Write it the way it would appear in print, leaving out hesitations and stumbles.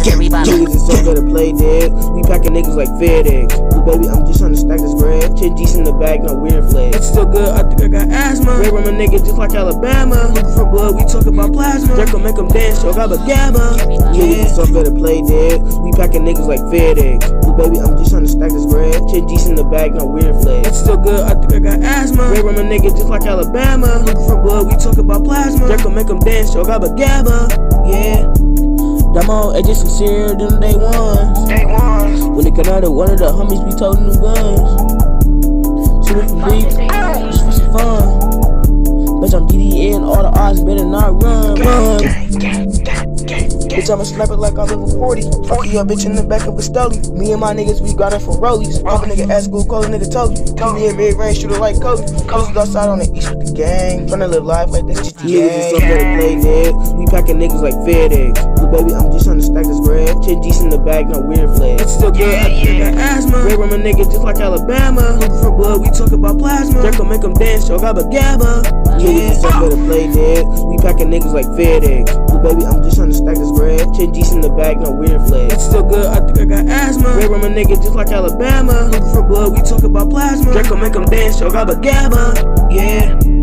Niggas is so good to play dead. We packing niggas like FedEx. Baby, I'm just trying to stack this bread. Shit G's in the bag, no weird flex. It's still good, I think I got asthma. Red rum a nigga just like Alabama. Looking for blood, we talk about plasma. Draco make them dance, yo, got a gabba. Niggas is so good to play dead. We packing niggas like FedEx. Baby, I'm just trying to stack this bread. Shit G's in the bag, no weird flex. It's still good, I think I got asthma. Red rum a nigga just like Alabama. Looking for blood, we talk about plasma. Draco make them dance, yo, got a gabba. Yeah. Damo, it's just sincere than day ones. When they come out of one of the homies be toting them guns. Shooting from deep, just for some fun. Bitch, I'm DDA and all the odds better not run. Bitch, I'ma slap it like I live with 40. Fuck you up, bitch, in the back of a stoley. Me and my niggas, we got it from rollies. Pump a nigga ass school, call a nigga told you. Keep me in mid-range, shooter like Kobe. Coast outside on the east with the gang. Tryna live life like this, just the gang. Niggas is so good to play dead. We packing niggas like FedEx. Baby, I'm just trying to stack this bread. Shit G's in the bag, no weird flex. It's still good, I think I got asthma. Red rum a nigga just like Alabama. Looking for blood, we talk about plasma. Draco make them dance, yo, got a gabba. Niggas is so good to play dead. We packing niggas like FedEx. Baby, I'm just trying to stack this bread. Shit G's in the bag, no weird flex. It's still good, I think I got asthma. Red rum a nigga just like Alabama. Looking for blood, we talk about plasma. Draco make them dance, yo, got a gabba. Yeah.